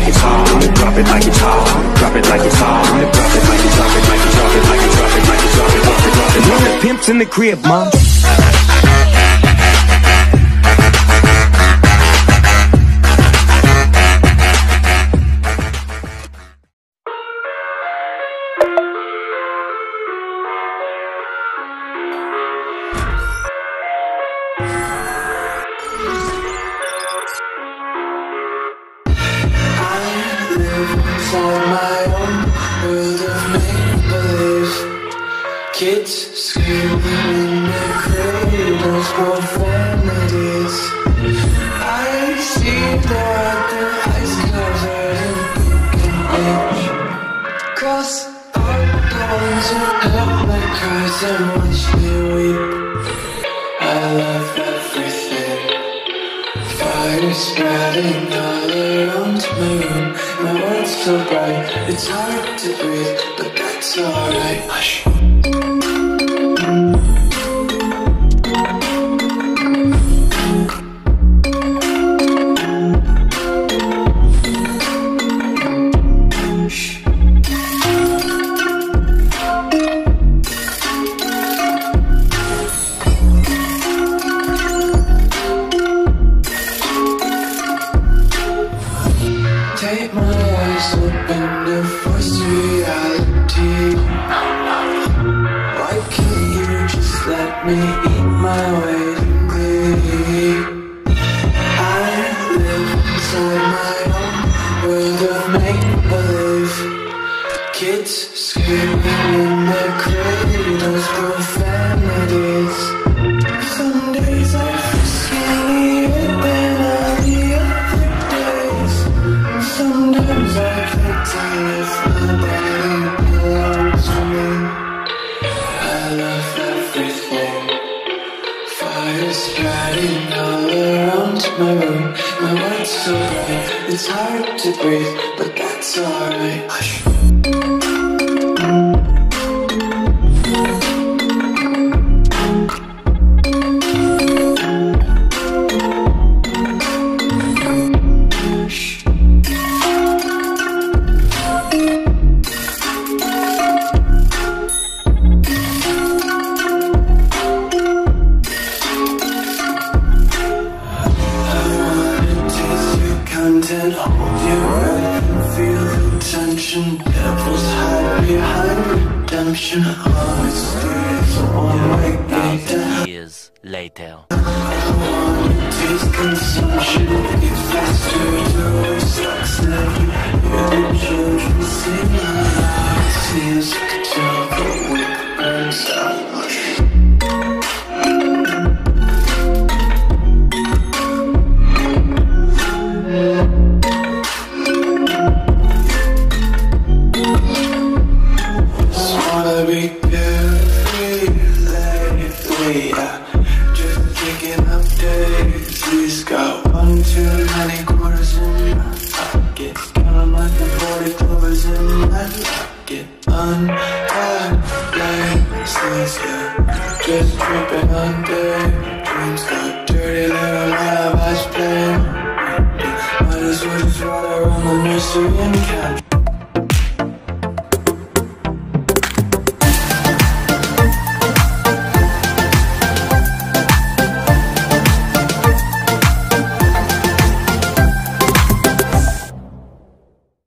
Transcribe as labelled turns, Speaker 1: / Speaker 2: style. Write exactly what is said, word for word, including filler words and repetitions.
Speaker 1: like it's hot. Drop it like it's hot. Drop it like it's hot. Drop it like it's drop it like it's drop it like it's drop it like it's drop it drop it drop it. Drop it. Pimps in the crib, mom.
Speaker 2: Inside my own world of make-believe, kids screaming in their cradles, profanities. I see the world through ice covered in ink and age. Cross out the ones who help my cries and watch me weep. I love everything. Fire spreading all around my room. My world's so bright, it's hard to breathe, but that's alright. Hush. Take my eyes open to force reality. Why can't you just let me eat my way to me? I live inside my own world of make-believe, kids screaming in their cradles, profanities. Some days I feel skinnier than any other days. Sometimes I can't tell if my body belongs to me. I love everything. Fire spreading all around my room. My world's so bright, it's hard to breathe, but that's alright. Hush. And hold your breath and feel the tension. Devils hide behind redemption. Honesty is a one-way gate to hell.
Speaker 3: Years later.
Speaker 2: I wanna taste consumption. It's faster to waste sucks now. Hear the children sing aloud. See as you can tell the wick burns out. Be carefree lately, yeah. Just kicking up daisies. Got one too many quarters in my pocket. Counting like the forty clovers in my pocket. Untied laces, yeah. Just tripping on daydreams. Got dirty little lullabies playing. Might as well just ride around the nursery and couch.